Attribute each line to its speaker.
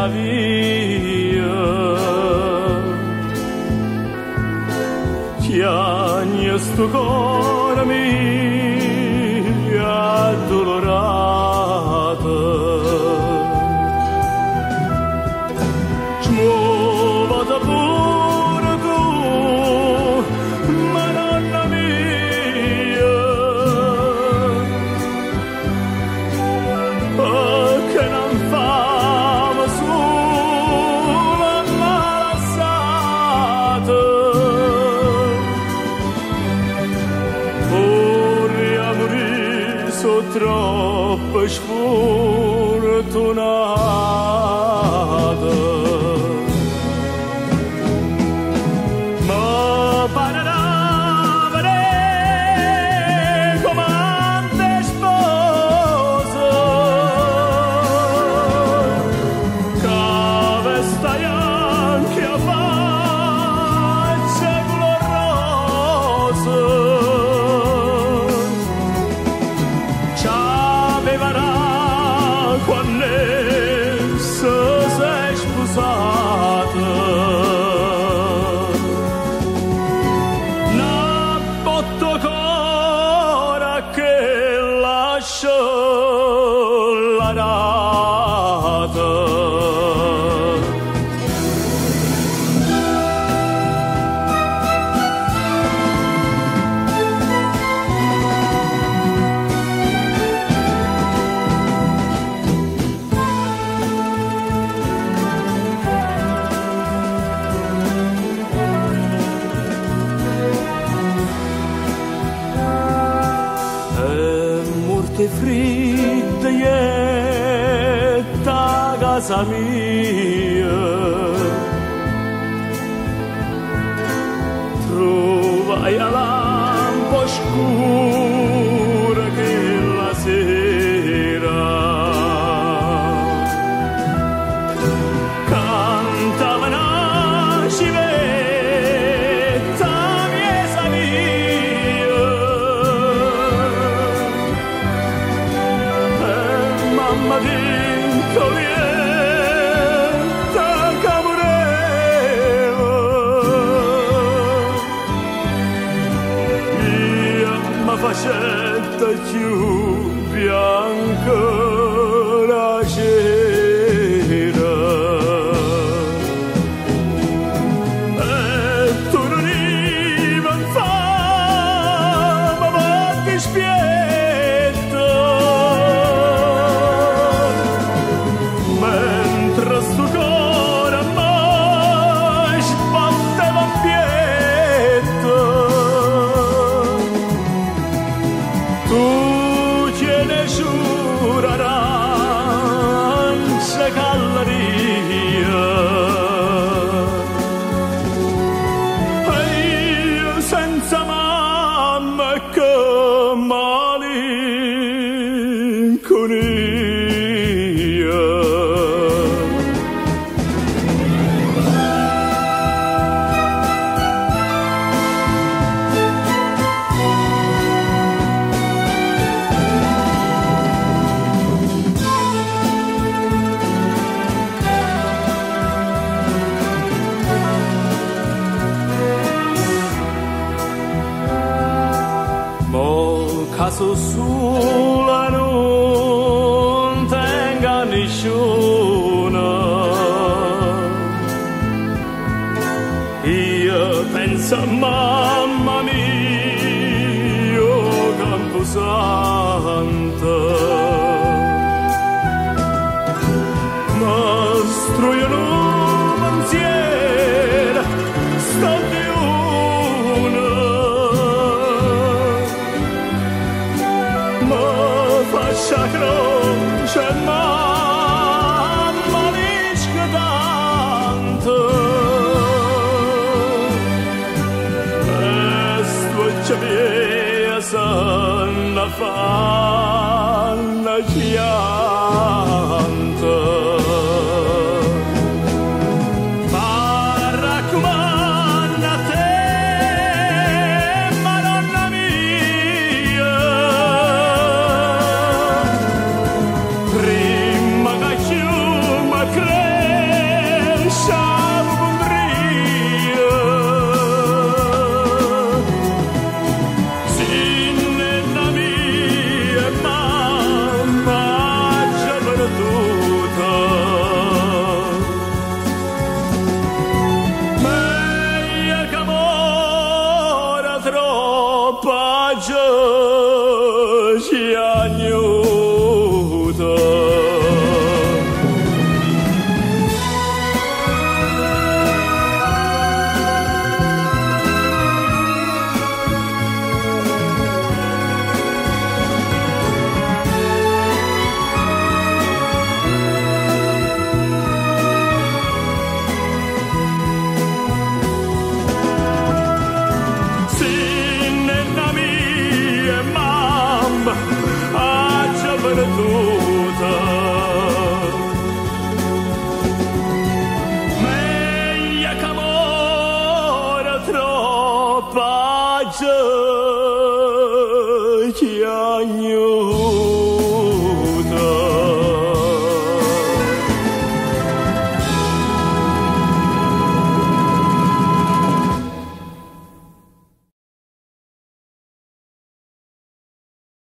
Speaker 1: sa via. Chiagna sto cuore mio addolorato, smuovati pure tu, Madonna mia, che non famo sulla malassata. Sono troppo sfortunata, ma parerà vedere come te sposa, che stai anche a faccia gloriosa. Quando essa sei sposata, una botta ancora che lascia la data. Morte fritta e ta casa mia, trovai a lampo scura che la sera cantava una civetta mia savia. Mamma dentro vienta che moreva, mia ma facetta più bianca la cera. E tu non ivan fama ma ti spietta, mentre sto cuore mai sbatteva pietto. Tu tieni giuraranza galleria, e io senza mamma che malinconia. Caso sola non tenga nessuno, io penso a mamma mia, Camposanto, mastro io non pensiero sto di faccia croce mamma dice tanto, e sto via sanna fa